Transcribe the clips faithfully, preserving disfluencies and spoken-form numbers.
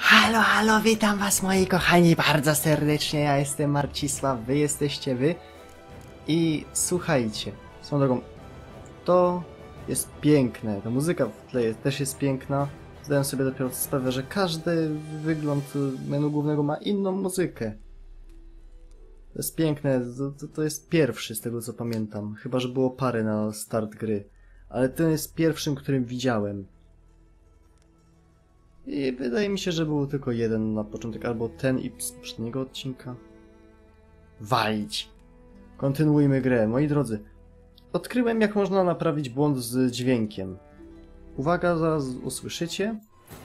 Halo, halo, witam was moi kochani bardzo serdecznie, ja jestem Marcisław, wy jesteście wy i słuchajcie, swoją drogą, to jest piękne, ta muzyka w tle jest, też jest piękna, zdaję sobie dopiero sprawę, że każdy wygląd menu głównego ma inną muzykę. To jest piękne, to, to jest pierwszy z tego co pamiętam, chyba że było parę na start gry, ale ten jest pierwszym, którym widziałem. I wydaje mi się, że był tylko jeden na początek, albo ten i z poprzedniego odcinka. Walić! Kontynuujmy grę. Moi drodzy, odkryłem jak można naprawić błąd z dźwiękiem. Uwaga, zaraz usłyszycie.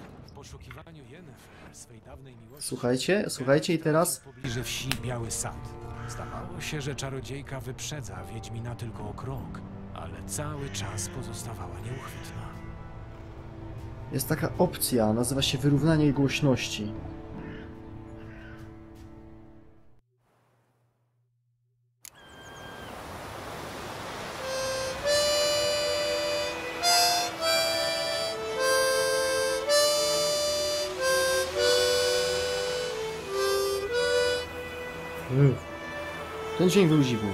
Słuchajcie, słuchajcie i teraz... W pobliżu wsi Biały Sad. Zdawało się, że czarodziejka wyprzedza Wiedźmina tylko o krok, ale cały czas pozostawała nieuchwytna. Jest taka opcja, nazywa się wyrównanie głośności. Ten dźwięk był dziwny.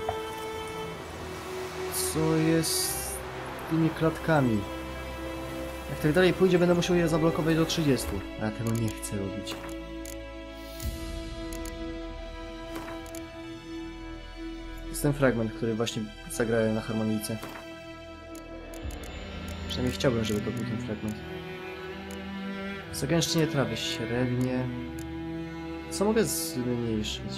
Co jest z tymi klatkami? Jak tak dalej pójdzie, będę musiał je zablokować do trzydziestu. A ja tego nie chcę robić. Jest ten fragment, który właśnie zagrałem na harmonijce. Przynajmniej chciałbym, żeby to był ten fragment. Zagęszczenie trawy średnie. Co mogę zmniejszyć?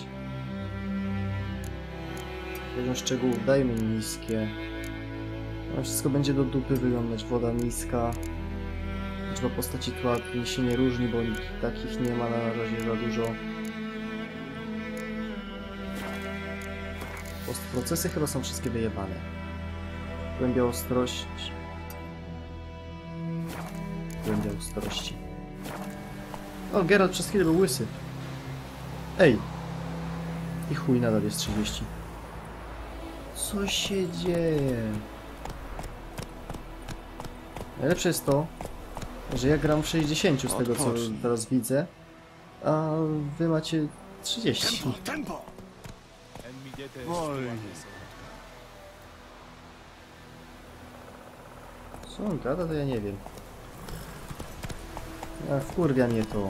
Poziom szczegółów dajmy niskie. No, wszystko będzie do dupy wyglądać. Woda niska. Liczba postaci tła się nie różni, bo takich nie ma na razie za dużo. Postprocesy chyba są wszystkie wyjebane. Głębia ostrość. Głębia ostrości. O, Geralt przez chwilę był łysy. Ej! I chuj, nadal jest trzydzieści. Co się dzieje? Najlepsze jest to, że ja gram w sześćdziesięciu z tego co teraz widzę, a wy macie trzydzieści. Tempo, tempo! Wolniej. Co on gada, to ja nie wiem. A wkurwia mnie to.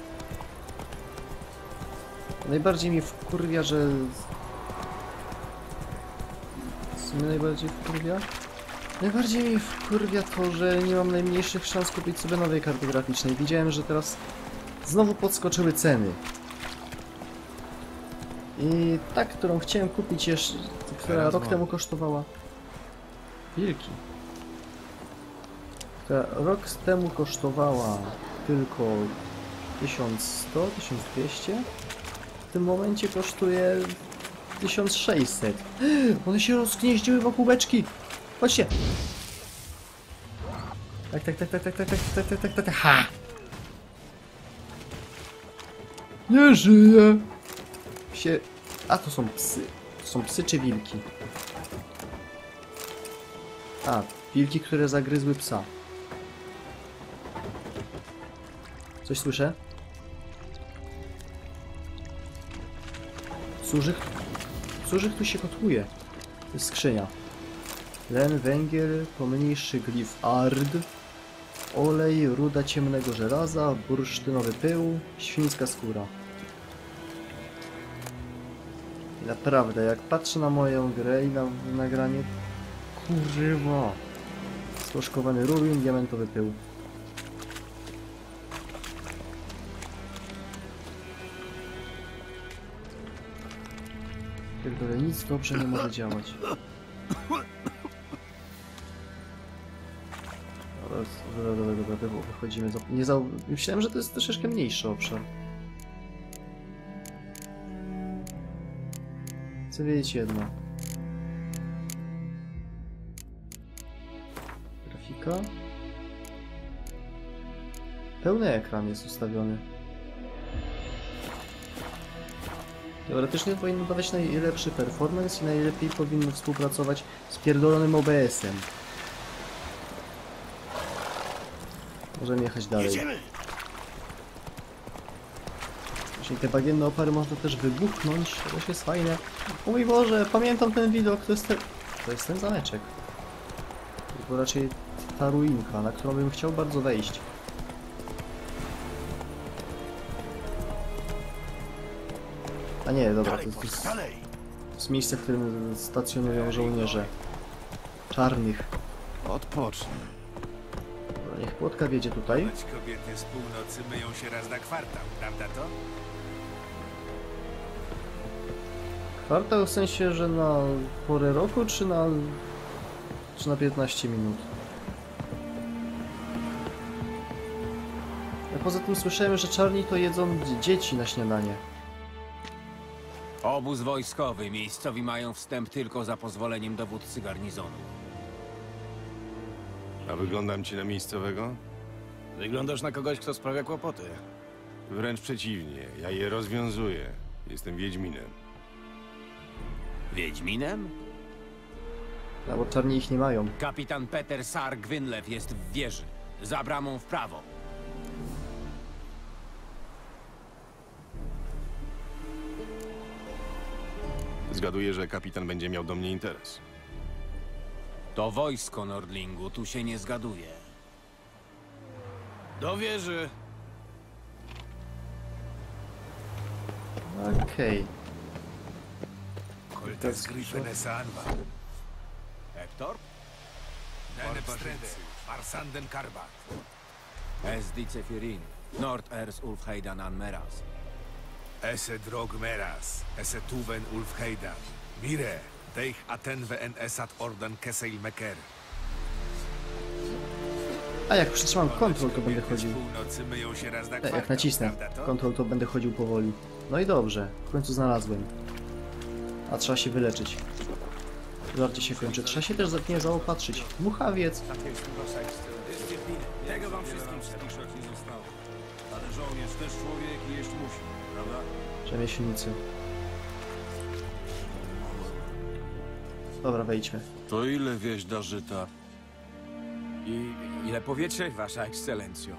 Najbardziej mnie wkurwia, że... Co mnie najbardziej wkurwia? Najbardziej mi wkurwia to, że nie mam najmniejszych szans kupić sobie nowej karty graficznej. Widziałem, że teraz znowu podskoczyły ceny. I ta, którą chciałem kupić jeszcze, która rok temu kosztowała... Wilki. Która rok temu kosztowała tylko tysiąc sto, tysiąc dwieście. W tym momencie kosztuje tysiąc sześćset. One się rozgnieździły wokół beczki. Chodźcie! Tak, tak, tak, tak, tak, tak, tak, tak, tak, tak, tak, tak, ha! Nie żyje! Się... A, to są psy. To są psy czy wilki? A, wilki, które zagryzły psa. Coś słyszę? Curzych... Curzych tu się kotłuje. To jest skrzynia. Len, węgiel, pomniejszy glif ard, olej, ruda ciemnego żelaza, bursztynowy pył, świńska skóra. I naprawdę, jak patrzę na moją grę i na nagranie, kurwa, słożkowany rubin, diamentowy pył. Pierdolę, nic dobrze nie może działać. Dobra, dobra, dobra, dobra, wychodzimy. Nie za... Myślałem, że to jest troszeczkę mniejszy obszar. Chcę wiedzieć jedno. Grafika. Pełny ekran jest ustawiony. Teoretycznie powinno dawać najlepszy performance i najlepiej powinno współpracować z pierdolonym O B S-em. Możemy jechać dalej. Jedziemy! Czyli te bagienne opary można też wybuchnąć, to też jest fajne. O mój Boże, pamiętam ten widok, to jest ten... To jest ten zameczek. To raczej ta ruinka, na którą bym chciał bardzo wejść. A nie, dobra, to jest, to jest miejsce, w którym stacjonują żołnierze czarnych. Odpocznij. Dobra, niech płotka wiedzie tutaj. Choć kobiety z północy myją się raz na kwartał, prawda to? Kwartał w sensie, że na porę roku, czy na... czy na piętnaście minut? Ja poza tym słyszałem, że czarni to jedzą dzieci na śniadanie. Obóz wojskowy. Miejscowi mają wstęp tylko za pozwoleniem dowódcy garnizonu. A wyglądam ci na miejscowego? Wyglądasz na kogoś, kto sprawia kłopoty. Wręcz przeciwnie, ja je rozwiązuję. Jestem Wiedźminem. Wiedźminem? No bo czarni ich nie mają. Kapitan Peter Sar Gwynlew jest w wieży. Za bramą w prawo. Zgaduję, że kapitan będzie miał do mnie interes. To wojsko Nordlingu, tu się nie zgaduje. Do wieży. Okej. Koltas Griffenesa Anwa. Hector? Nene Pastrecy, Arsanden Karbat. Es dice Firin. Nord ers Ulf Heidan an Meras. Ese drog meras, ese tuven Ulf Heidan. Mire, teich atenwe en esat ordan keseil meker. A jak przytrzymam kontrol, to będę Kobiety z chodził. północy myją się raz na E, kwartał, jak nacisnę prawda to? kontrol, to będę chodził powoli. No i dobrze, w końcu znalazłem. A trzeba się wyleczyć. Żarcie się kończy. Trzeba się też za- nie zaopatrzyć. Muchawiec. Tego wam wszystkim nie zostało. Ale żołnierz też człowiek i jeść musi, prawda? Rzemieślnicy. Dobra, wejdźmy. To ile wieś da żyta? I ile powiecie, wasza ekscelencjo?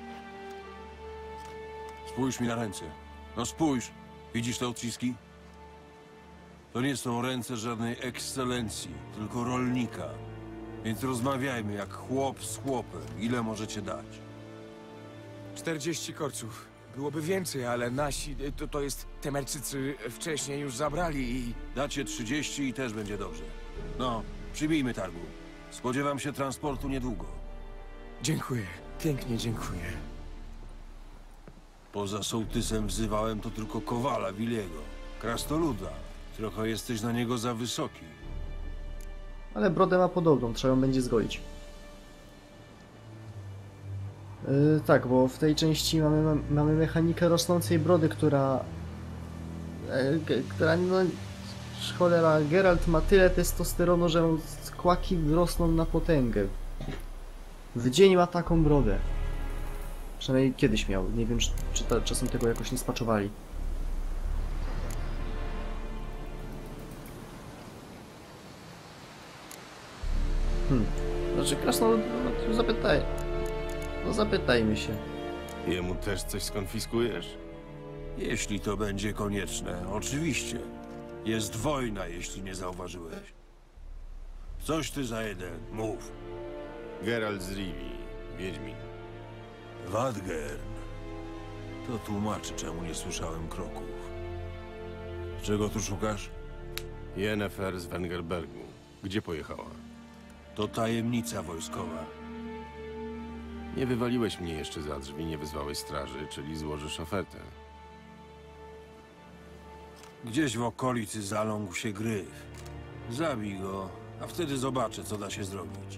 Spójrz mi na ręce. No spójrz. Widzisz te odciski? To nie są ręce żadnej ekscelencji, tylko rolnika. Więc rozmawiajmy jak chłop z chłopem. Ile możecie dać? czterdzieści korców. Byłoby więcej, ale nasi, to, to jest Temerczycy wcześniej już zabrali i... Dacie trzydzieści i też będzie dobrze. No, przybijmy targu. Spodziewam się transportu niedługo. Dziękuję, pięknie dziękuję. Poza sołtysem wzywałem to tylko Kowala Wiliego. Krastoluda. Trochę jesteś na niego za wysoki. Ale brodę ma podobną, trzeba ją będzie zgolić. Yy, tak, bo w tej części mamy, mamy mechanikę rosnącej brody, która... Yy, g- która no... Cholera, Geralt ma tyle testosteronu, że kłaki rosną na potęgę. W dzień ma taką brodę. Przynajmniej kiedyś miał. Nie wiem, czy, czy ta, czasem tego jakoś nie spaczowali. Hmm. Znaczy, krasno... No, zapytaj... No zapytajmy się. Jemu też coś skonfiskujesz? Jeśli to będzie konieczne, oczywiście. Jest wojna, jeśli nie zauważyłeś. Coś ty za jeden, mów. Geralt z Rivii, Wiedźmin. Wadgern. To tłumaczy, czemu nie słyszałem kroków. Czego tu szukasz? Yennefer z Wengerbergu. Gdzie pojechała? To tajemnica wojskowa. Nie wywaliłeś mnie jeszcze za drzwi, nie wyzwałeś straży, czyli złożysz ofertę. Gdzieś w okolicy zaląkł się gryf. Zabij go, a wtedy zobaczę, co da się zrobić.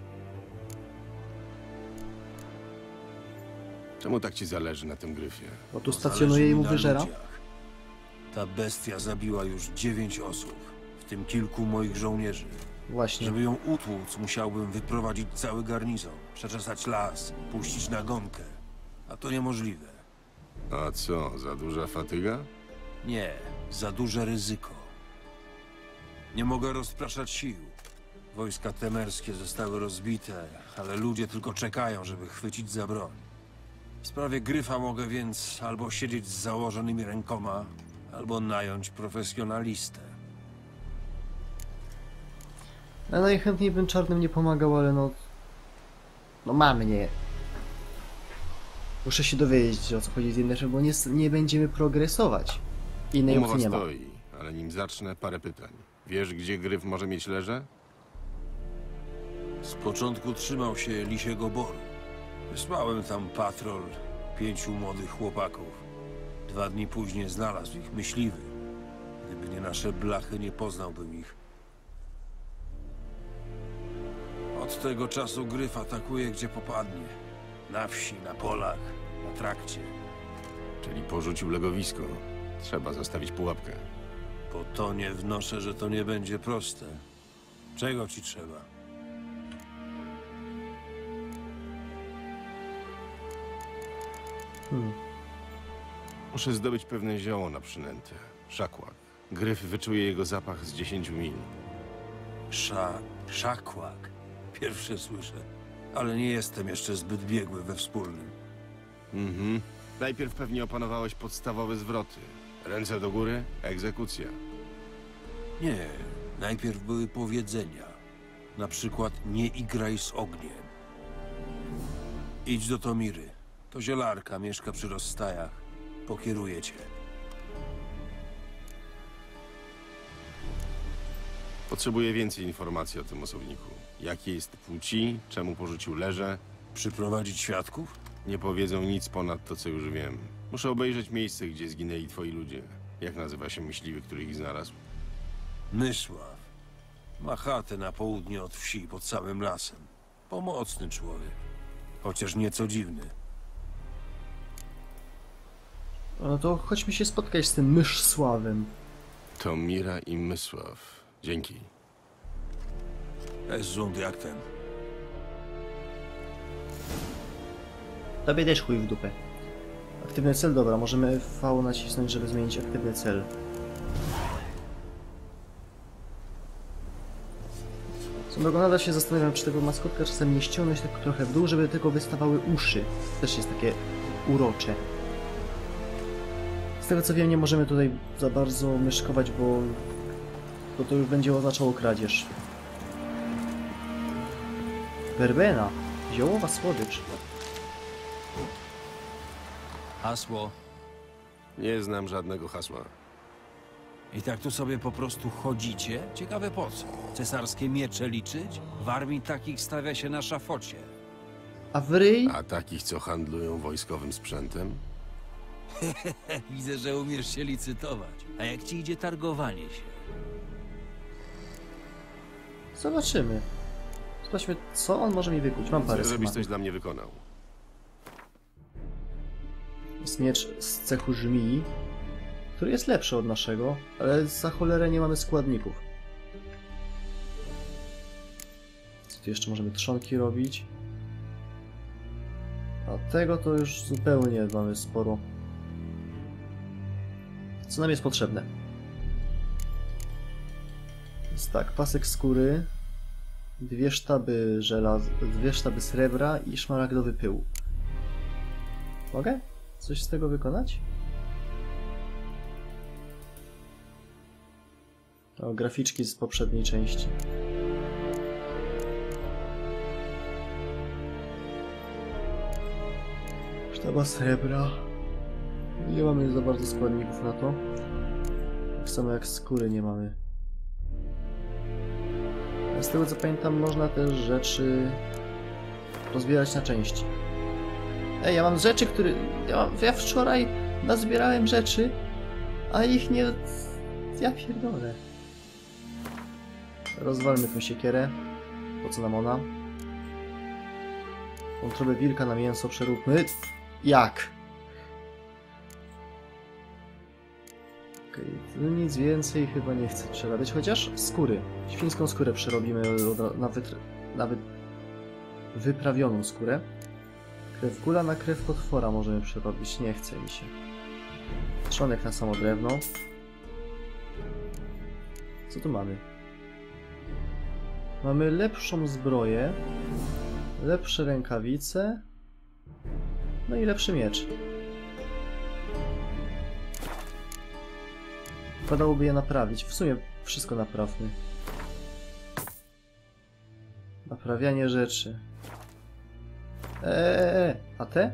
Czemu tak ci zależy na tym gryfie? Bo tu To stacjonuje zależy i mi mu na wyżera. ludziach. Ta bestia zabiła już dziewięć osób, w tym kilku moich żołnierzy. Właśnie. Żeby ją utłuc, musiałbym wyprowadzić cały garnizon, przeczesać las, puścić nagonkę. A to niemożliwe. A co, za duża fatyga? Nie, za duże ryzyko. Nie mogę rozpraszać sił. Wojska temerskie zostały rozbite, ale ludzie tylko czekają, żeby chwycić za broń. W sprawie Gryfa mogę więc albo siedzieć z założonymi rękoma, albo nająć profesjonalistę. Ja najchętniej bym czarnym nie pomagał, ale no... No mamy nie. Muszę się dowiedzieć, o co chodzi z Yennefer, bo nie, nie będziemy progresować. Innej Umowa opcji nie ma. stoi, ale nim zacznę, parę pytań. Wiesz, gdzie Gryf może mieć leże? Z początku trzymał się Lisiego Boru. Wysłałem tam patrol pięciu młodych chłopaków. Dwa dni później znalazł ich myśliwy. Gdyby nie nasze blachy, nie poznałbym ich. Od tego czasu Gryf atakuje, gdzie popadnie. Na wsi, na polach, na trakcie. Czyli porzucił legowisko. Trzeba zastawić pułapkę. Po to nie wnoszę, że to nie będzie proste. Czego ci trzeba? Hmm. Muszę zdobyć pewne zioło na przynętę. Szakłak. Gryf wyczuje jego zapach z dziesięciu mil. Sza... szakłak. Pierwsze słyszę. Ale nie jestem jeszcze zbyt biegły we wspólnym. Mhm. Najpierw pewnie opanowałeś podstawowe zwroty. Ręce do góry, egzekucja. Nie. Najpierw były powiedzenia. Na przykład nie igraj z ogniem. Idź do Tomiry. To zielarka, mieszka przy rozstajach. Pokieruje cię. Potrzebuję więcej informacji o tym osobniku. Jakiej jest płci, czemu porzucił leże. Przyprowadzić świadków? Nie powiedzą nic ponad to, co już wiem. Muszę obejrzeć miejsce, gdzie zginęli twoi ludzie. Jak nazywa się myśliwy, który ich znalazł? Mysław. Ma chatę na południe od wsi, pod samym lasem. Pomocny człowiek. Chociaż nieco dziwny. No to chodźmy się spotkać z tym Myszsławem. To Mira i Mysław. Dzięki. Jest zund jak ten. Tobie też chuj w dupę. Aktywny cel, dobra, możemy V nacisnąć, żeby zmienić aktywny cel. Co drogą, nadal się zastanawiam, czy tego maskotka czasem nie ściągnąć tak trochę w dół, żeby tylko wystawały uszy. Też jest takie urocze. Z tego co wiem, nie możemy tutaj za bardzo myszkować, bo, bo to już będzie oznaczało kradzież. Werbena. Ziołowa słodycz. Hasło. Nie znam żadnego hasła. I tak tu sobie po prostu chodzicie? Ciekawe po co? Cesarskie miecze liczyć? W armii takich stawia się na szafocie. A w ryj? A takich, co handlują wojskowym sprzętem? Widzę, że umiesz się licytować. A jak ci idzie targowanie się? Zobaczymy. Zobaczmy, co on może mi wykuć. Mam parę Żebyś schematów. coś dla mnie wykonał. Jest miecz z cechu żmii, który jest lepszy od naszego, ale za cholerę nie mamy składników. Co tu jeszcze możemy? Trzonki robić. A tego to już zupełnie mamy sporo. Co nam jest potrzebne? Jest tak, pasek skóry, dwie sztaby żelaz, dwie sztaby srebra i szmaragdowy pył. Mogę coś z tego wykonać? O, graficzki z poprzedniej części. Sztaba srebra. Nie mamy za bardzo składników na to. Tak samo jak skóry nie mamy. Z tego co pamiętam, można też rzeczy rozbierać na części. Ej, ja mam rzeczy, które... Ja, mam... ja wczoraj nazbierałem rzeczy, a ich nie... Ja pierdolę. Rozwalmy tą siekierę. Po co nam ona? Wątrobę wilka na mięso przeróbmy. Jak? Okej, okay, nic więcej chyba nie chcę przerabiać, chociaż skóry. Świńską skórę przerobimy na, wytr... na wy... wyprawioną skórę. Krew gula na krew potwora możemy przerobić, nie chce mi się. Trzonek na samo drewno. Co tu mamy? Mamy lepszą zbroję, lepsze rękawice No i lepszy miecz. Wypadałoby je naprawić. W sumie wszystko naprawmy. Naprawianie rzeczy. Eee, a te?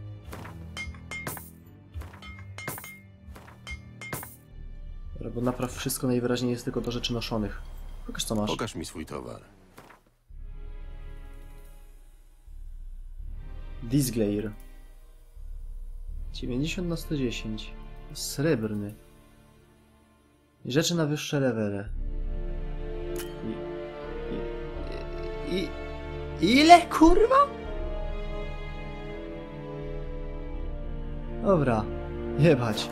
Dobra, bo napraw wszystko najwyraźniej jest tylko do rzeczy noszonych. Pokaż co masz. Pokaż mi swój towar. Disglair. dziewięćdziesiąt na sto dziesięć. Srebrny. I rzeczy na wyższe levele. I... I... I... Ile, kurwa? Dobra. Jebać.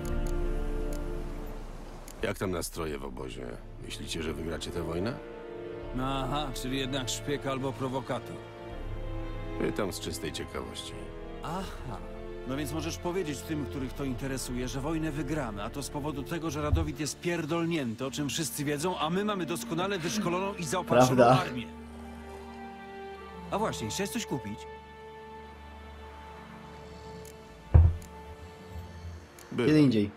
Jak tam nastroje w obozie? Myślicie, że wygracie tę wojnę? No aha, czyli jednak szpieg albo prowokator. Pytam z czystej ciekawości. Aha. No więc możesz powiedzieć tym, których to interesuje, że wojnę wygramy, a to z powodu tego, że Radowid jest pierdolnięty, o czym wszyscy wiedzą, a my mamy doskonale wyszkoloną i zaopatrzoną Prawda. armię. A właśnie, chciałeś coś kupić? Bywa. Kiedy indziej.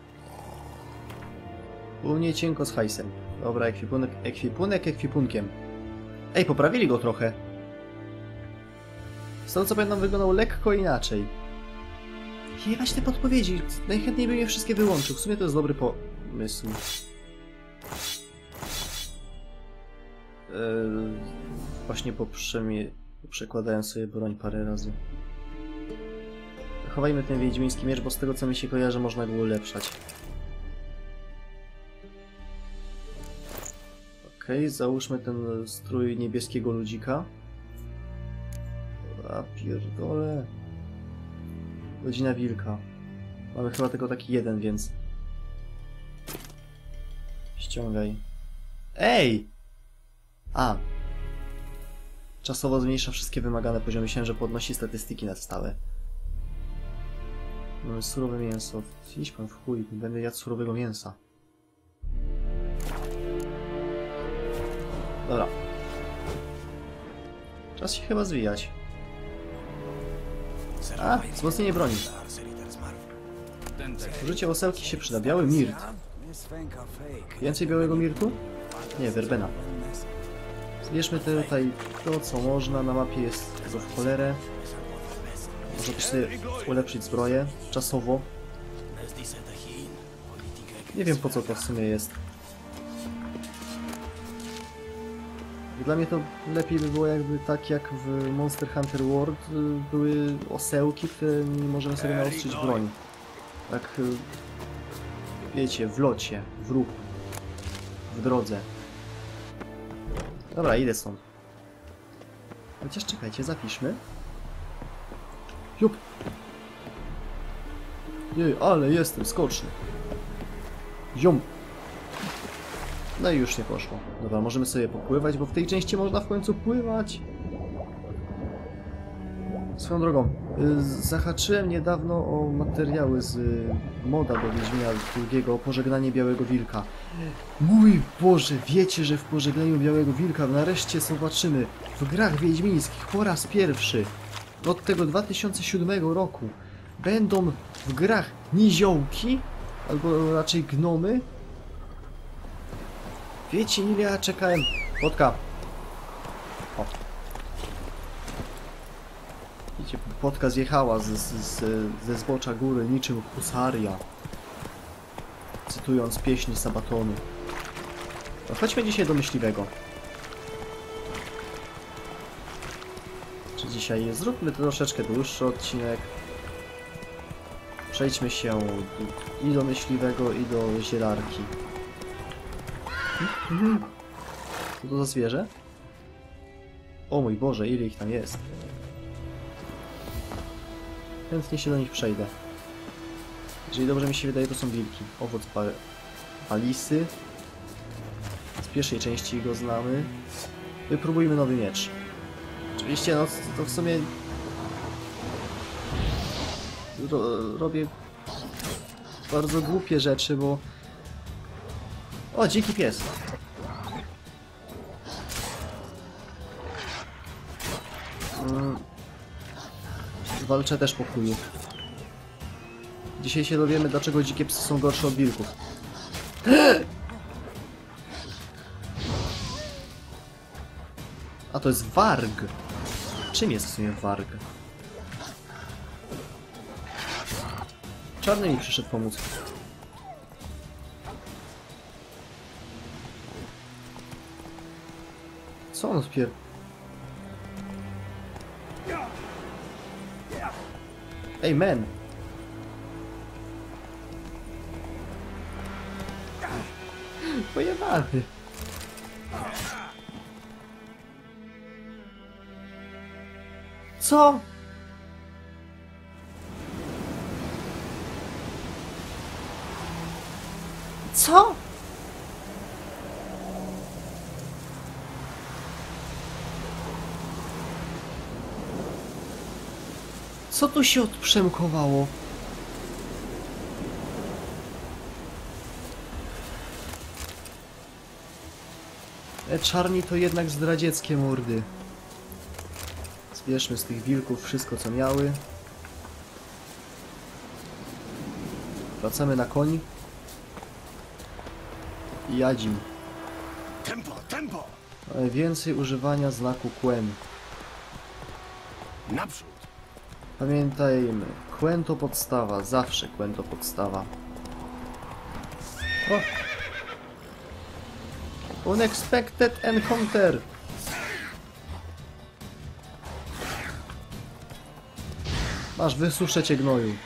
U mnie cienko z hajsem. Dobra, ekwipunek, ekwipunek ekwipunkiem. Ej, poprawili go trochę. Z tego co pamiętam, wyglądał lekko inaczej. Jebać te podpowiedzi. Najchętniej bym je wszystkie wyłączył. W sumie to jest dobry pomysł. Eee, właśnie poprzemie... przekładałem sobie broń parę razy. Chowajmy ten wiedźmiński miecz, bo z tego co mi się kojarzy, można go ulepszać. Okej, okay, załóżmy ten strój niebieskiego ludzika. A pierdolę. Godzina wilka. Mamy chyba tylko taki jeden, więc... Ściągaj. Ej! A! Czasowo zmniejsza wszystkie wymagane poziomy. Myślałem, że podnosi statystyki na stałe. Mamy surowe mięso. Idź pan w chuj, będę jadł surowego mięsa. Dobra. Czas się chyba zwijać. A, wzmocnienie broni. Użycie osełki się przyda. Biały mirt. Więcej białego mirtu? Nie, werbena. Zbierzmy tutaj to, co można. Na mapie jest tego w cholerę. Można też sobie ulepszyć zbroję. Czasowo. Nie wiem po co to w sumie jest. Dla mnie to lepiej by było jakby tak jak w Monster Hunter World były osełki, którymi możemy sobie naostrzyć broń. Tak, wiecie, w locie, w ruchu, w drodze. Dobra, idę stąd. Chociaż czekajcie, zapiszmy. Jup! Jej, ale jestem skoczny. Jum! No i już nie poszło. Dobra, możemy sobie popływać, bo w tej części można w końcu pływać. Swoją drogą, y, zahaczyłem niedawno o materiały z y, moda do Wiedźmina drugiego, o pożegnanie Białego Wilka. Mój Boże, wiecie, że w pożegnaniu Białego Wilka nareszcie zobaczymy w grach wiedźmińskich po raz pierwszy od tego dwa tysiące siódmego roku będą w grach niziołki, albo raczej gnomy. Wiecie, ile ja czekałem? Płotka. O. Widzicie, płotka zjechała z, z, z, ze zbocza góry niczym husaria. Cytując pieśni Sabatonu. No, chodźmy dzisiaj do myśliwego. Czy dzisiaj zróbmy troszeczkę dłuższy odcinek. Przejdźmy się i do myśliwego, i do zielarki. Mhm. Co to za zwierzę? O mój Boże, ile ich tam jest. Chętnie się do nich przejdę. Jeżeli dobrze mi się wydaje, to są wilki. Owoc palisy. Z pierwszej części go znamy. Wypróbujmy nowy miecz. Oczywiście, no to w sumie... Ro robię bardzo głupie rzeczy, bo... O, dziki pies. walczę też po chuju. Dzisiaj się dowiemy, dlaczego dzikie psy są gorsze od wilków. A to jest warg. Czym jest w sumie warg? Czarny mi przyszedł pomóc. Co on wpier... Ej, man! Pojebany! Co? Co? Co tu się odprzemkowało? E, czarni to jednak zdradzieckie mordy. Zbierzmy z tych wilków wszystko, co miały. Wracamy na koń. I jadzim. Tempo, tempo! Więcej używania znaku Quen. Naprzód! Pamiętajmy, Quen to podstawa, zawsze Quen to podstawa. O! Unexpected encounter! Masz, wysuszę cię, gnoju.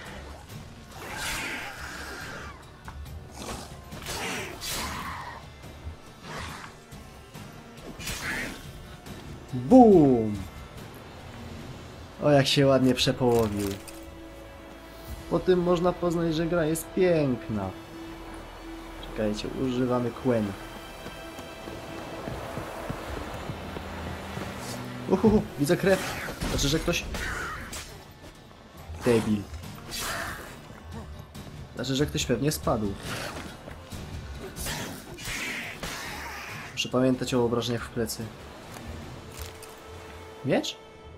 Boom! O, jak się ładnie przepołowił. Po tym można poznać, że gra jest piękna. Czekajcie, używamy Quen. Uhuhu, widzę krew. Znaczy, że ktoś... Debil. Znaczy, że ktoś pewnie spadł. Muszę pamiętać o obrażeniach w plecy. Miecz?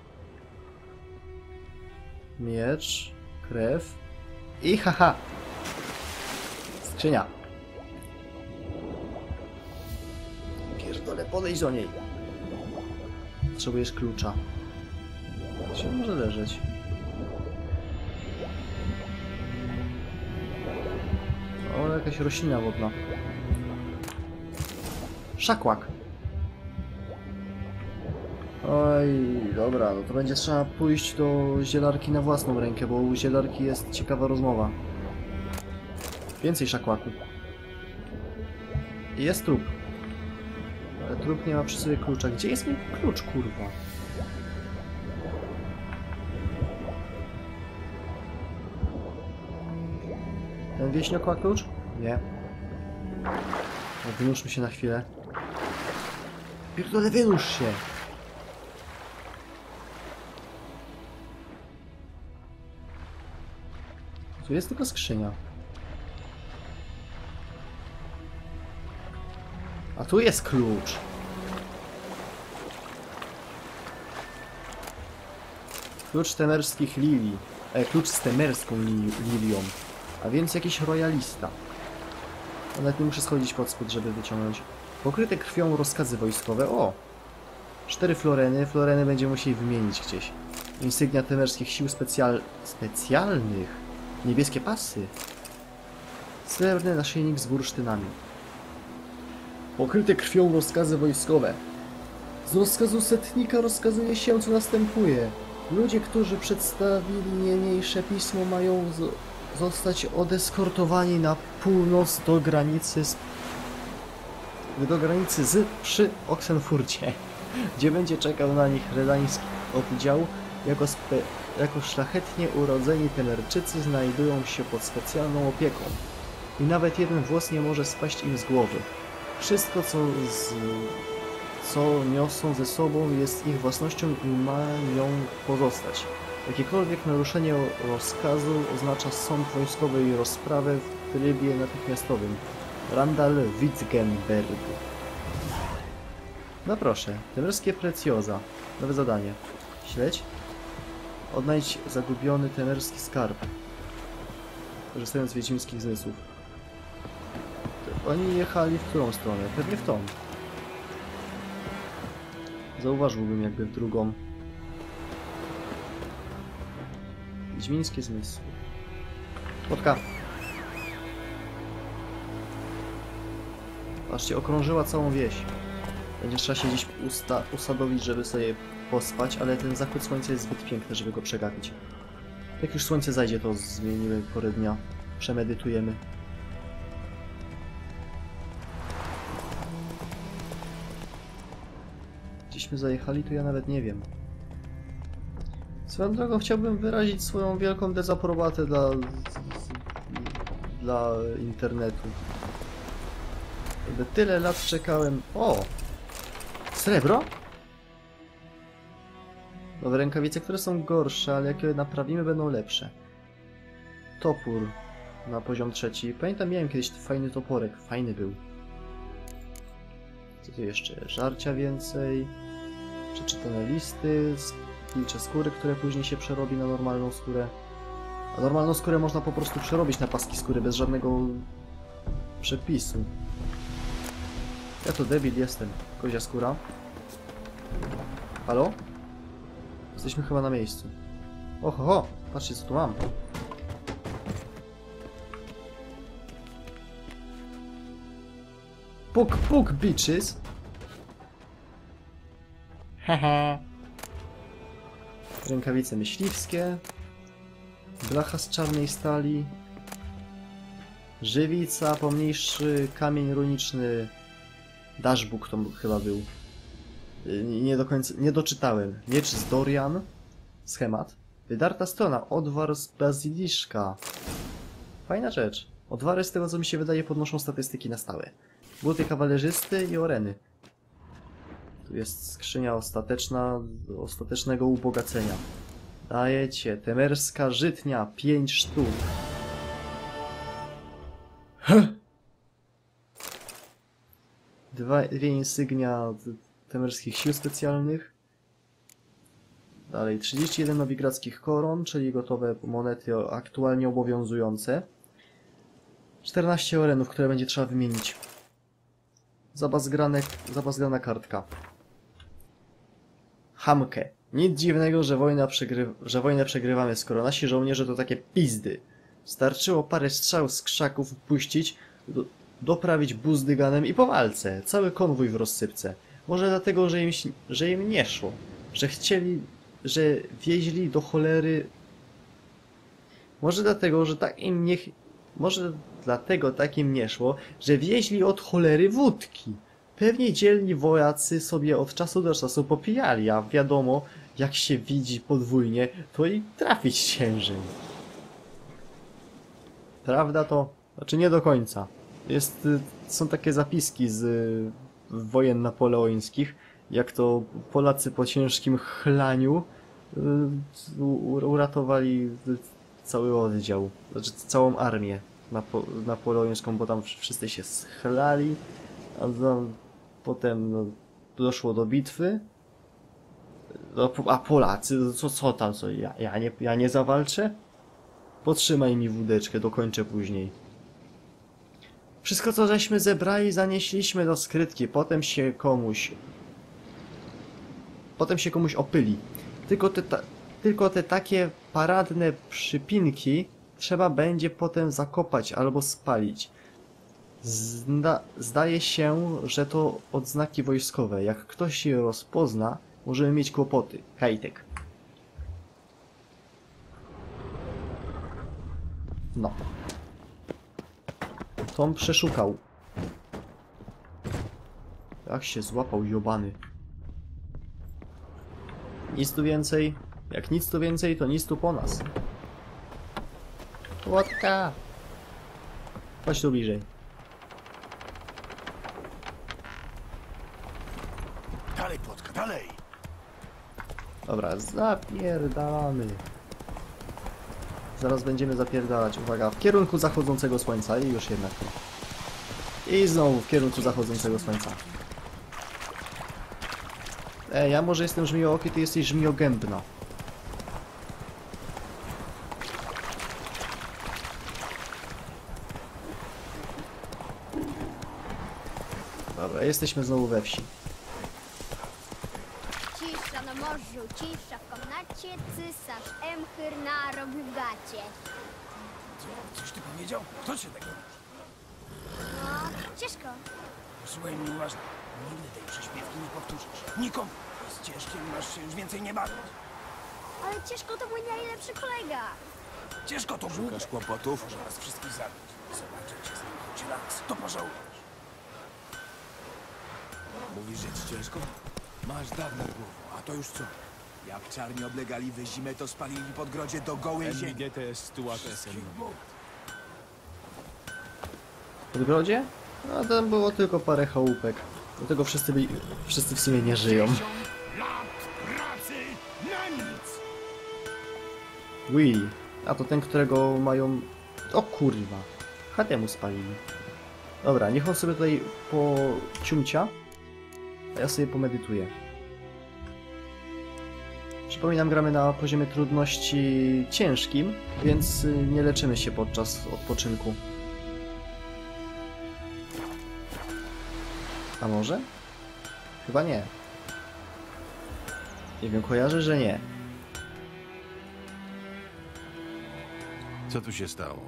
Miecz, krew i haha! Skrzynia. Pierdolę, podejdź do niej. Potrzebujesz klucza. Gdzie może leżeć? O, jakaś roślina wodna. Szakłak. Oj, dobra, no to będzie trzeba pójść do zielarki na własną rękę, bo u zielarki jest ciekawa rozmowa. Więcej szakłaku. I jest trup. Ale trup nie ma przy sobie klucza. Gdzie jest mój klucz, kurwa? Ten wieśniok ma klucz? Nie. No, wynurzmy się na chwilę. Pierdolę, wynurz się! Tu jest tylko skrzynia. A tu jest klucz. Klucz temerskich lilii. E, klucz z temerską li lilią. A więc jakiś royalista. Nawet nie muszę schodzić pod spód, żeby wyciągnąć. Pokryte krwią rozkazy wojskowe. O! Cztery floreny. Floreny będziemy musieli wymienić gdzieś. Insygnia temerskich sił specjal... specjalnych. Niebieskie pasy. Srebrny naszyjnik z bursztynami. Pokryte krwią rozkazy wojskowe. Z rozkazu setnika rozkazuje się, co następuje. Ludzie, którzy przedstawili niniejsze pismo, mają zostać odeskortowani na północ do granicy z... do granicy z przy Oxenfurcie, gdzie będzie czekał na nich redański oddział. Jako, spe... jako szlachetnie urodzeni Temerczycy znajdują się pod specjalną opieką i nawet jeden włos nie może spaść im z głowy. Wszystko, co, z... co niosą ze sobą, jest ich własnością i ma nią pozostać. Jakiekolwiek naruszenie rozkazu oznacza sąd wojskowy i rozprawę w trybie natychmiastowym. Randall Wittgenberg. No proszę, temerskie precjoza. Nowe zadanie. Śledź. Odnajdź zagubiony temerski skarb. Korzystając z wiedźmińskich zmysłów. Oni jechali w którą stronę? Pewnie w tą. Zauważyłbym jakby w drugą. Wiedźmińskie zmysły. Spotka. Patrzcie, okrążyła całą wieś. Będzie trzeba się gdzieś usta usadowić, żeby sobie pospać, ale ten zachód słońca jest zbyt piękny, żeby go przegapić. Jak już słońce zajdzie, to zmienimy porę dnia. Przemedytujemy. Gdzieśmy zajechali, to ja nawet nie wiem. Swoją drogą chciałbym wyrazić swoją wielką dezaprobatę dla... dla internetu. Jakby tyle lat czekałem... O! Srebro? Nowe rękawice, które są gorsze, ale jak je naprawimy, będą lepsze. Topór na poziom trzeci. Pamiętam, miałem kiedyś fajny toporek. Fajny był. Co tu jeszcze? Żarcia więcej. Przeczytane listy. Wilcze skóry, które później się przerobi na normalną skórę. A normalną skórę można po prostu przerobić na paski skóry bez żadnego przepisu. Ja to debil jestem. Kozia skóra. Halo? Jesteśmy chyba na miejscu. Oho, ho, patrzcie co tu mam. Puk, puk, bitches. Hehe. Rękawice myśliwskie. Blacha z czarnej stali. Żywica, pomniejszy kamień runiczny. Dashbook to chyba był. Nie do końca, nie doczytałem. Miecz z Dorian. Schemat. Wydarta strona. Odwar z bazyliszka. Fajna rzecz. Odwary, z tego co mi się wydaje, podnoszą statystyki na stałe. Buty kawalerzysty i oreny. Tu jest skrzynia ostateczna, ostatecznego ubogacenia. Dajecie. Temerska żytnia. Pięć sztuk. Huh. Dwa, dwie insygnia temerskich sił specjalnych. Dalej trzydzieści jeden nowigradzkich koron, czyli gotowe monety aktualnie obowiązujące. czternaście orenów, które będzie trzeba wymienić. Zabazgrane, zabazgrana kartka. Hamkę. Nic dziwnego, że, wojna przegry, że wojnę przegrywamy, skoro nasi żołnierze to takie pizdy. Starczyło parę strzał z krzaków puścić, do, doprawić buzdyganem i po walce. Cały konwój w rozsypce. Może dlatego, że im, że im nie szło. Że chcieli, że wieźli do cholery... Może dlatego, że tak im nie... Może dlatego tak im nie szło, że wieźli od cholery wódki. Pewnie dzielni wojacy sobie od czasu do czasu popijali, a wiadomo, jak się widzi podwójnie, to i trafić ciężej. Prawda to? Znaczy nie do końca. Jest, są takie zapiski z wojen napoleońskich, jak to Polacy po ciężkim chlaniu uratowali cały oddział, znaczy całą armię napo napoleońską, bo tam wszyscy się schlali, a tam, potem no, doszło do bitwy, a Polacy, co, co tam, co, ja, ja, nie, ja nie zawalczę? Potrzymaj mi wódeczkę, dokończę później. Wszystko, co żeśmy zebrali, zanieśliśmy do skrytki, potem się komuś... Potem się komuś opyli. Tylko te, ta, tylko te takie paradne przypinki trzeba będzie potem zakopać albo spalić. Zda, zdaje się, że to odznaki wojskowe. Jak ktoś je rozpozna, możemy mieć kłopoty. Kajtek. No. Tom przeszukał. Jak się złapał jobany. Nic tu więcej. Jak nic tu więcej, to nic tu po nas. Łotka! Chodź tu bliżej. Dalej, Płotka, dalej! Dobra, zapierdalamy. Zaraz będziemy zapierdalać, uwaga, w kierunku zachodzącego słońca i już jednak. I znowu w kierunku zachodzącego słońca. Ej, ja może jestem żmiooki, ty jesteś żmiogębna. Dobra, jesteśmy znowu we wsi. Cisza na morzu, cisza w komnacie, cysarz Emchyr narobił gacie. Co? Coś ty powiedział? Kto cię tego? No, ciężko. Słuchaj mnie uważnie. Nigdy tej prześpiewki nie powtórzysz. Nikomu. Z Cieszkiem masz się już więcej nie bawić. Ale ciężko to mój najlepszy kolega. Ciężko to szukasz kłopotów. Może was wszystkich zabić. Zobaczę cię z nim choć raz. To pożałujesz. Mówisz, że ci ciężko? Masz dawno głowę, a to już co? Jak czarni oblegali we zimę, to spalili pod grodzie do gołej ziemi. W odgrodzie? A tam było tylko parę chałupek. Do tego wszyscy byli, wszyscy w sumie nie żyją. Ui, a to ten, którego mają... O kurwa, chatę mu spalili. Dobra, niech on sobie tutaj pociumcia, a ja sobie pomedytuję. Przypominam, gramy na poziomie trudności ciężkim, więc nie leczymy się podczas odpoczynku. A może? Chyba nie. Nie wiem, kojarzę, że nie. Co tu się stało?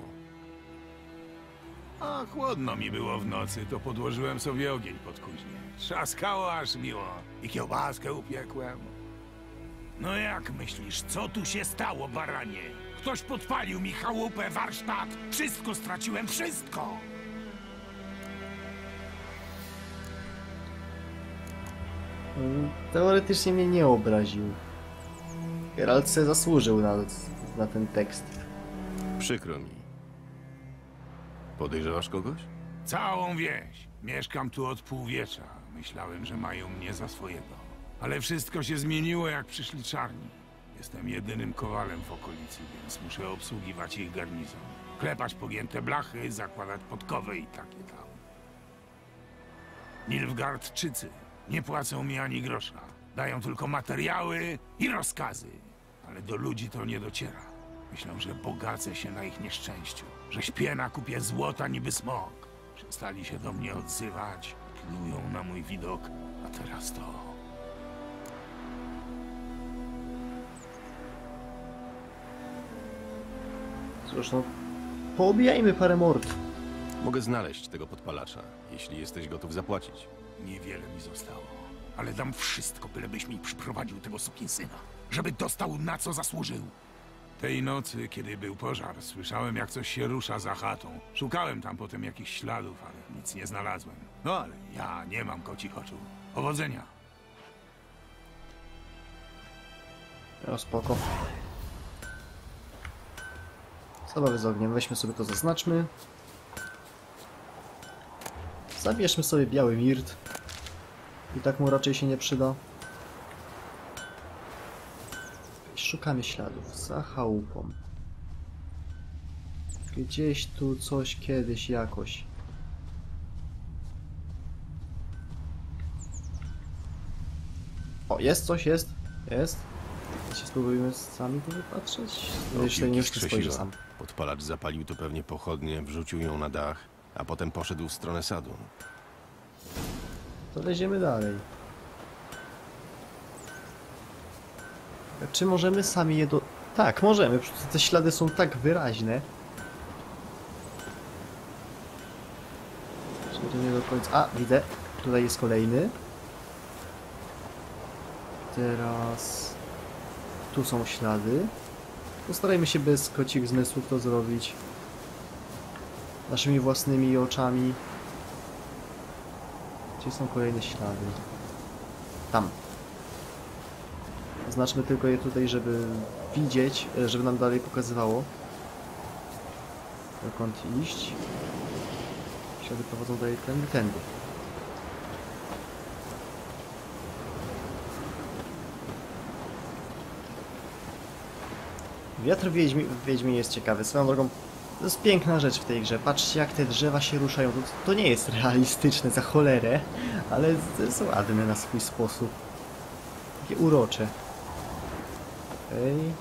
A chłodno mi było w nocy, to podłożyłem sobie ogień pod kuźnię. Trzaskało aż miło i kiełbaskę upiekłem. No jak myślisz, co tu się stało, baranie? Ktoś podpalił mi chałupę, warsztat. Wszystko straciłem, wszystko! Teoretycznie mnie nie obraził. Geralt se zasłużył na, na ten tekst. Przykro mi. Podejrzewasz kogoś? Całą wieś. Mieszkam tu od półwiecza. Myślałem, że mają mnie za swojego. Ale wszystko się zmieniło, jak przyszli czarni. Jestem jedynym kowalem w okolicy, więc muszę obsługiwać ich garnizon. Klepać pogięte blachy, zakładać podkowy i takie tam. Nilfgaardczycy nie płacą mi ani grosza. Dają tylko materiały i rozkazy. Ale do ludzi to nie dociera. Myślą, że bogacę się na ich nieszczęściu. Że śpię na kupie złota niby smok. Przestali się do mnie odzywać. Plują na mój widok. A teraz to... Cóż, no... Poobijajmy parę mord. Mogę znaleźć tego podpalacza, jeśli jesteś gotów zapłacić. Niewiele mi zostało. Ale dam wszystko, bylebyś mi przyprowadził tego sukinsyna. Żeby dostał, na co zasłużył. Tej nocy, kiedy był pożar, słyszałem, jak coś się rusza za chatą. Szukałem tam potem jakichś śladów, ale nic nie znalazłem. No ale ja nie mam kocich oczu. Powodzenia. No spoko. Zabawy z ogniem. Weźmy sobie to, zaznaczmy. Zabierzmy sobie biały mirt. I tak mu raczej się nie przyda. Szukamy śladów za chałupą. Gdzieś tu coś kiedyś jakoś. O, jest coś, jest. Jest. Jeśli spróbujemy sami to wypatrzeć. Jeśli nie, już nie spojrzę sam. Podpalacz zapalił tu pewnie pochodnie, wrzucił ją na dach, a potem poszedł w stronę sadu. To leziemy dalej. Czy możemy sami je do... Tak, możemy. Te ślady są tak wyraźne. Czy to nie do końca... A, widzę. Tutaj jest kolejny. Teraz... Tu są ślady. Postarajmy się bez kocich zmysłów to zrobić. Naszymi własnymi oczami. Gdzie są kolejne ślady? Tam. Znaczmy tylko je tutaj, żeby widzieć, żeby nam dalej pokazywało, dokąd iść. Ślady prowadzą dalej tędy, tędy. Wiatr w Wiedźmi, w Wiedźminie jest ciekawy. Swoją drogą, to jest piękna rzecz w tej grze. Patrzcie, jak te drzewa się ruszają. To, to nie jest realistyczne za cholerę, ale to jest ładne na swój sposób. Takie urocze. Okej. Okay.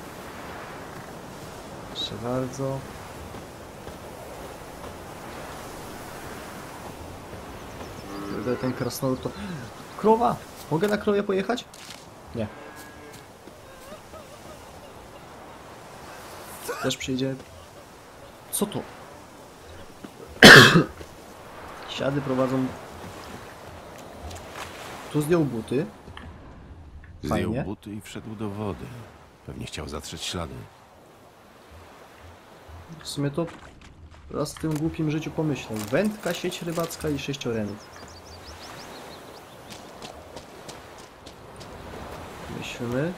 Proszę bardzo. Kurde, ten krasnolud to... Krowa! Mogę na krowie pojechać? Nie. Też przyjdzie... Co to? Ślady prowadzą... Tu zdjął buty. Zdjął Fajnie. buty i wszedł do wody. Pewnie chciał zatrzeć ślady. W sumie to raz w tym głupim życiu pomyślał. Wędka, sieć rybacka i sześciorenów. Myślmy.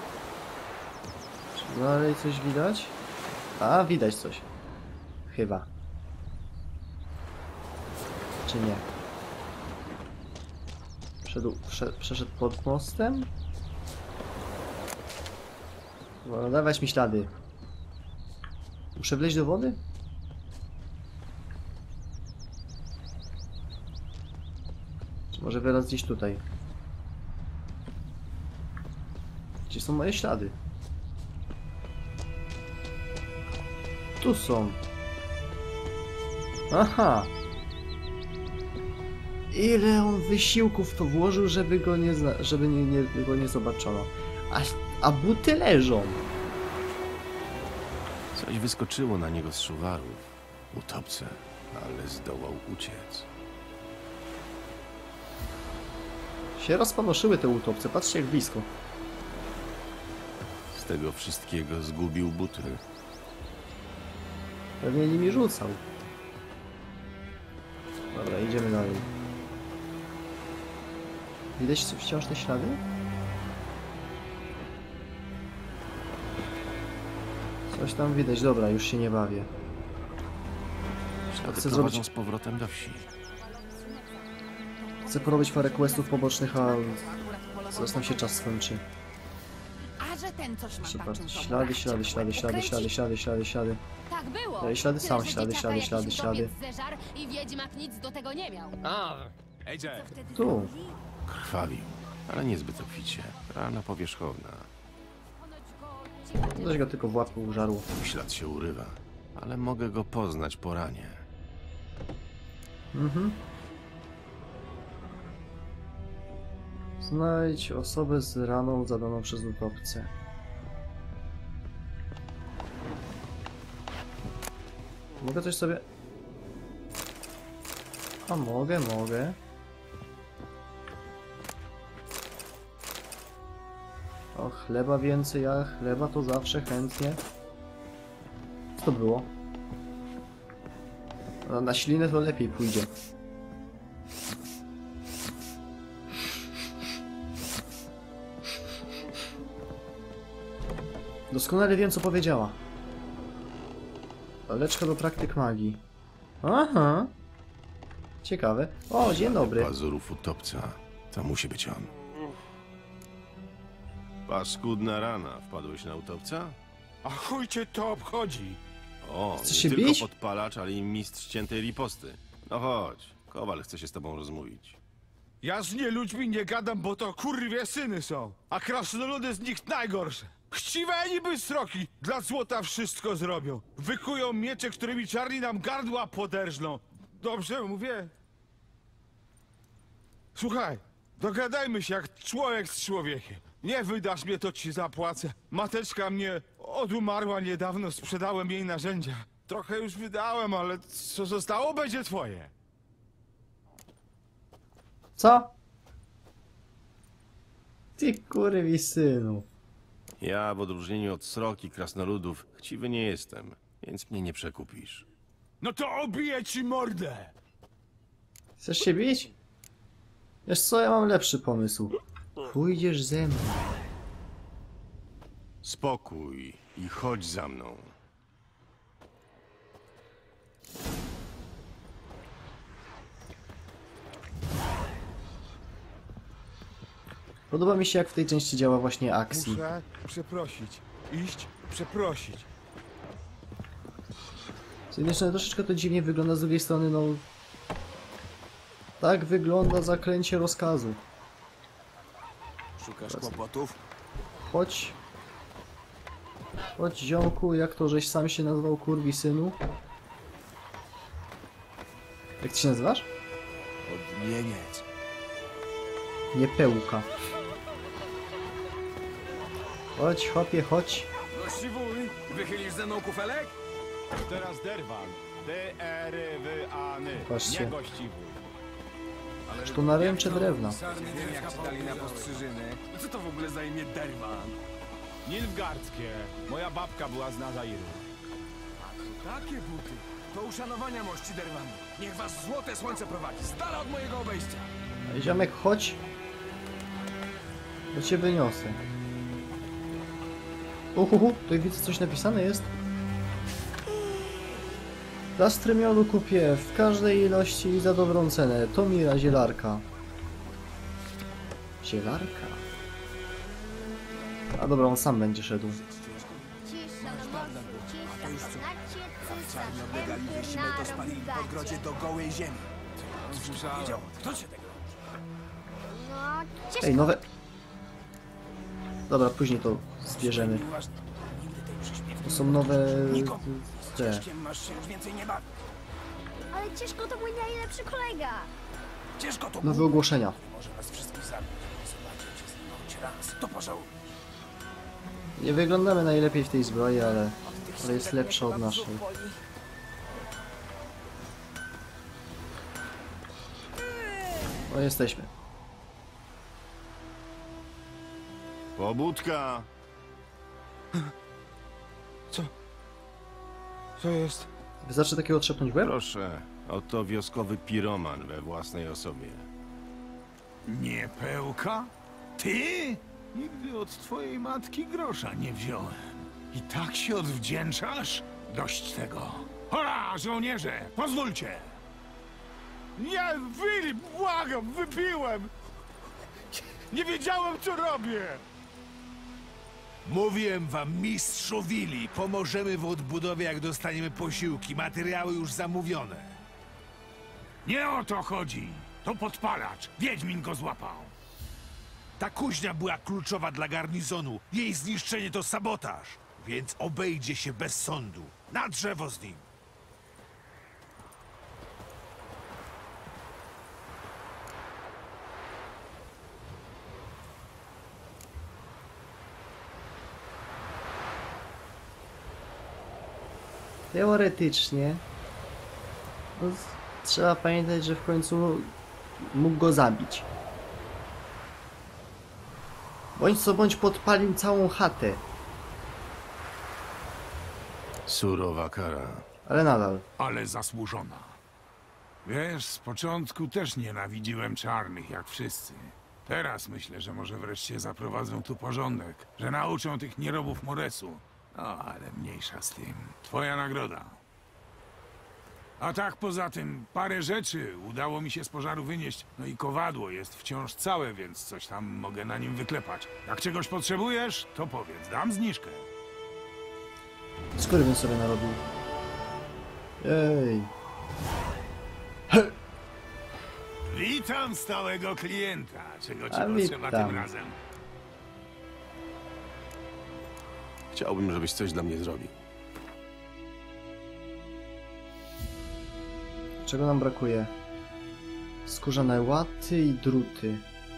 Czy dalej coś widać? A, widać coś. Chyba. Czy nie? Wszedł, prze, przeszedł pod mostem? No, dawać mi ślady. Muszę wleźć do wody? Czy może wyraz gdzieś tutaj? Gdzie są moje ślady? Tu są. Aha. Ile on wysiłków to włożył, żeby go nie, zna żeby nie, nie, go nie zobaczono. A, a buty leżą. Coś wyskoczyło na niego z szuwarów. Utopce, ale zdołał uciec. Się rozpanoszyły te utopce, patrzcie jak blisko. Z tego wszystkiego zgubił buty. Pewnie nimi rzucał. Dobra, idziemy dalej. Widać wciąż te ślady? Coś tam widać, dobra, już się nie bawię. Ślady Chcę prowadzą zrobić- z powrotem do wsi. Chcę porobić parę questów pobocznych, a zaraz nam się czas skończy. A że ten coś ma Przepraszam, taczą tą ślady, brachę, ślady, ślady, ślady, ślady, ślady, ślady, ślady. Tak było. Ej, ślady Tyle, są, że ślady, dzieciaka ślady, jakiś ślady, wdowiec zeżarł i wiedźmak nic do tego nie miał. Ej, Jack, Tu. Krwawił, ale niezbyt obficie. Rana powierzchowna. Coś go tylko w łapku użarło. Ślad się urywa, ale mogę go poznać po ranie. Mhm. Znajdź osobę z raną zadaną przez utopcę. Mogę coś sobie... A mogę, mogę. O, chleba więcej, a chleba to zawsze chętnie. Co to było? A na ślinę to lepiej pójdzie. Doskonale wiem, co powiedziała. Leczka do praktyk magii. Aha. Ciekawe. O, dzień dobry. Pazurów utopca. To musi być on. Paskudna rana. Wpadłeś na utopca? A chuj cię to obchodzi? O, Chcesz nie się tylko bić? podpalacz, ale i mistrz ciętej riposty. No chodź. Kowal chce się z tobą rozmówić. Ja z nie ludźmi nie gadam, bo to kurwie syny są. A krasnoludy z nich najgorsze. Chciwe niby sroki. Dla złota wszystko zrobią. Wykują miecze, którymi czarni nam gardła poderżną. Dobrze mówię? Słuchaj, dogadajmy się jak człowiek z człowiekiem. Nie wydasz mnie, to ci zapłacę. Mateczka mnie odumarła niedawno, sprzedałem jej narzędzia. Trochę już wydałem, ale co zostało, będzie twoje. Co? Ty kurwi synu. Ja, w odróżnieniu od sroki krasnoludów, chciwy nie jestem, więc mnie nie przekupisz. No to obiję ci mordę! Chcesz się bić? Wiesz co, ja mam lepszy pomysł. Pójdziesz ze mną. Spokój i chodź za mną. Podoba mi się, jak w tej części działa właśnie akcji. Muszę przeprosić. Iść, przeprosić. Z jednej strony troszeczkę to dziwnie wygląda, z drugiej strony no... Tak wygląda zaklęcie rozkazu. Szukasz kłopotów? Chodź. Chodź ziomku, jak to żeś sam się nazwał, kurwi synu? Jak ty się nazywasz? Odmieniec. Nie pełka. Chodź, chłopie, chodź. Gości wuj, wychylisz ze mną kufelek? Teraz derwan. D-E-R-W-A-N. Patrzcie. Nie gościwój. Tu naręcze drewna. Nie wiem jak ci dali na postrzyżyny. Co to w ogóle za imię derwan? Nilfgaardzkie. Moja babka była z Nazairu. Takie buty. To uszanowania mości derwanu. Niech was złote słońce prowadzi. Z dala od mojego obejścia. Ziomek, chodź. Do cię wyniosę. Uhuhu, tutaj widzę coś napisane jest. Plastry miodu kupię w każdej ilości i za dobrą cenę. To Mira, zielarka. Zielarka? A dobra, on sam będzie szedł. Cisza na morzu, cisza w komnacie, cysarz Czarni oblegali Emhyr wyzimę, to na spalili w Roggacie. podgrodzie do gołej ziemi. Wiedział, kto cię tego? No, ciężko. Ej, nowe... Dobra, później to zbierzemy. To są nowe... te... Masz się już więcej nie bawi. Ale ciężko to mój najlepszy kolega. Ciężko to Nowe ogłoszenia. może was wszystkich zabić. Zobaczycie się z raz. To pożałuj. Nie wyglądamy najlepiej w tej zbroi, ale... ale jest lepsza od naszej. O, jesteśmy. Pobudka! Co jest? Wystarczy takiego trzepnąć w łeb? Proszę, oto wioskowy piroman we własnej osobie. Nie pełka? Ty? Nigdy od twojej matki grosza nie wziąłem. I tak się odwdzięczasz? Dość tego. Hora, żołnierze! Pozwólcie! Nie, Filip, błagam, wypiłem! Nie wiedziałem, co robię! Mówiłem wam, mistrzu Willi, pomożemy w odbudowie, jak dostaniemy posiłki. Materiały już zamówione. Nie o to chodzi. To podpalacz. Wiedźmin go złapał. Ta kuźnia była kluczowa dla garnizonu. Jej zniszczenie to sabotaż. Więc obejdzie się bez sądu. Na drzewo z nim. Teoretycznie no, trzeba pamiętać, że w końcu mógł go zabić. Bądź co bądź podpalił całą chatę. Surowa kara. Ale nadal. Ale zasłużona. Wiesz, z początku też nienawidziłem czarnych, jak wszyscy. Teraz myślę, że może wreszcie zaprowadzą tu porządek, że nauczą tych nierobów Moresu. No, ale mniejsza z tym. Twoja nagroda. A tak poza tym, parę rzeczy udało mi się z pożaru wynieść. No i kowadło jest wciąż całe, więc coś tam mogę na nim wyklepać. Jak czegoś potrzebujesz, to powiedz, dam zniżkę. Skóry bym sobie narobił. Ej. Witam stałego klienta. Czego ci A potrzeba witam. tym razem? Chciałbym, żebyś coś dla mnie zrobił. Czego nam brakuje? Skórzane łaty i druty.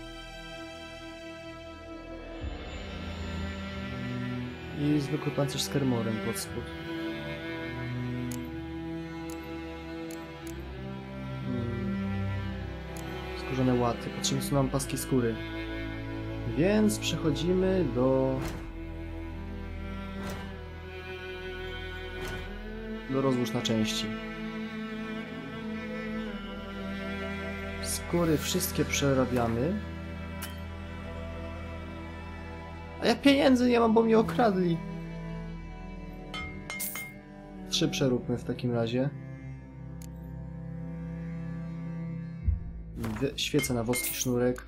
I zwykły pancerz z kermorem pod spód. Hmm. Skórzane łaty. Potrzebne są nam paski skóry. Więc przechodzimy do... do rozłóż na części. Skóry wszystkie przerabiamy. A ja pieniędzy nie mam, bo mnie okradli. Trzy przeróbmy w takim razie. Wy- świecę na woski sznurek.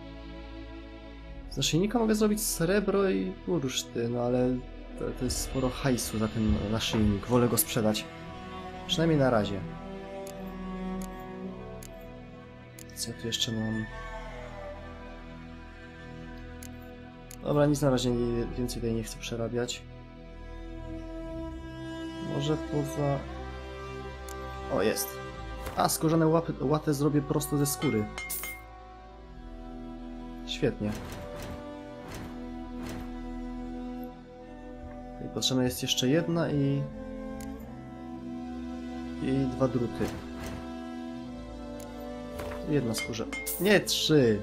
Z naszyjnika mogę zrobić srebro i burszty, no ale to, to jest sporo hajsu za ten naszyjnik. Wolę go sprzedać. Przynajmniej na razie. Co ja tu jeszcze mam? Dobra, nic na razie nie, więcej tutaj nie chcę przerabiać. Może poza... O, jest. A, skórzane łapy, łatę zrobię prosto ze skóry. Świetnie. I potrzebna jest jeszcze jedna i... I dwa druty. Jedna skórze. Nie, trzy!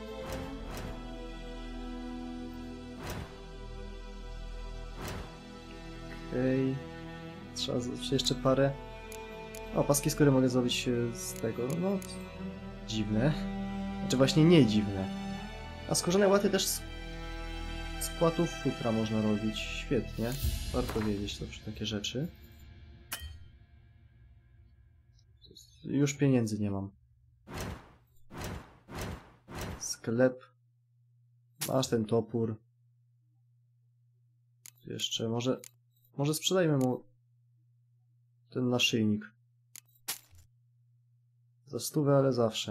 Okej. Okay. Trzeba zrobić jeszcze parę. O, paski skóry mogę zrobić z tego, no... Dziwne. Znaczy właśnie nie dziwne. A skórzane łaty też z, z płatów futra można robić. Świetnie. Warto wiedzieć to przy takie rzeczy. Już pieniędzy nie mam. Sklep. Masz ten topór. Jeszcze może... Może sprzedajmy mu ten naszyjnik. Za stówę, ale zawsze.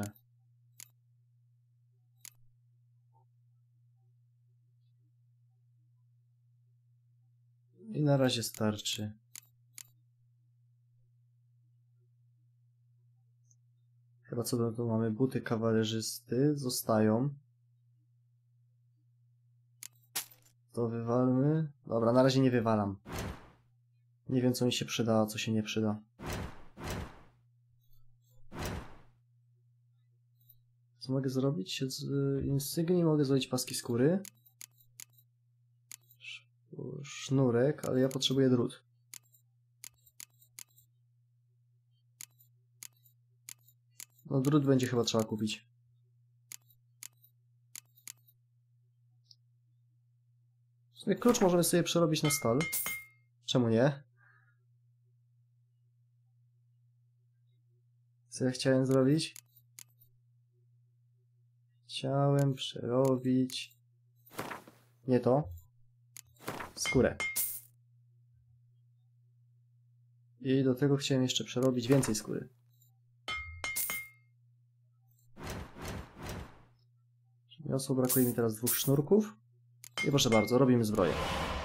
I na razie starczy. Chyba co tu mamy? Buty kawalerzysty zostają. To wywalmy. Dobra, na razie nie wywalam. Nie wiem, co mi się przyda, a co się nie przyda. Co mogę zrobić? Z insygnii mogę zrobić paski skóry. Sznurek, ale ja potrzebuję drut. No drut będzie chyba trzeba kupić. W sumie klucz możemy sobie przerobić na stal. Czemu nie? Co ja chciałem zrobić? Chciałem przerobić... Nie to. Skórę. I do tego chciałem jeszcze przerobić więcej skóry. Niosło, brakuje mi teraz dwóch sznurków. I proszę bardzo, robimy zbroję.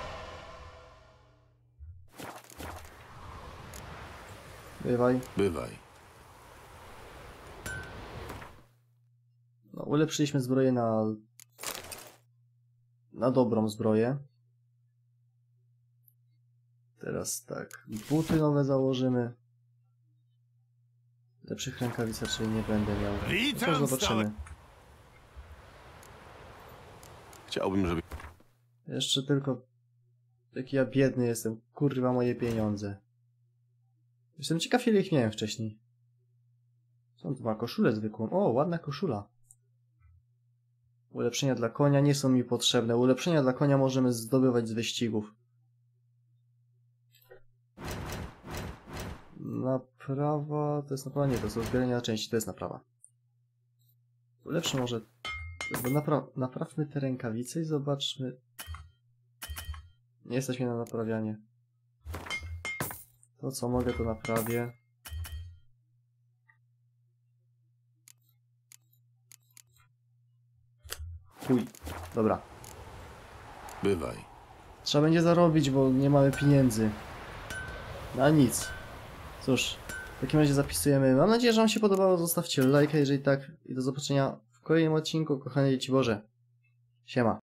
Bywaj. Bywaj. No, ulepszyliśmy zbroję na... na dobrą zbroję. Teraz tak, buty nowe założymy. Lepszych rękawic raczej nie będę miał. Witam, zobaczymy. Chciałbym, żeby... Jeszcze tylko... Jaki ja biedny jestem. Kurwa, moje pieniądze. Jestem ciekaw, ile ich miałem wcześniej. Co on tu ma? Koszulę zwykłą. O, ładna koszula. Ulepszenia dla konia nie są mi potrzebne. Ulepszenia dla konia możemy zdobywać z wyścigów. Naprawa... To jest naprawa? Nie, to są zbierania na części. To jest naprawa. Ulepszy może... Napra... Naprawmy te rękawice i zobaczmy... Nie stać mnie na naprawianie. To co mogę, to naprawię. Chuj. Dobra. Bywaj. Trzeba będzie zarobić, bo nie mamy pieniędzy. Na nic. Cóż, w takim razie zapisujemy. Mam nadzieję, że wam się podobało. Zostawcie lajka, jeżeli tak. I do zobaczenia w kolejnym odcinku. Kochane dzieci Boże. Siema.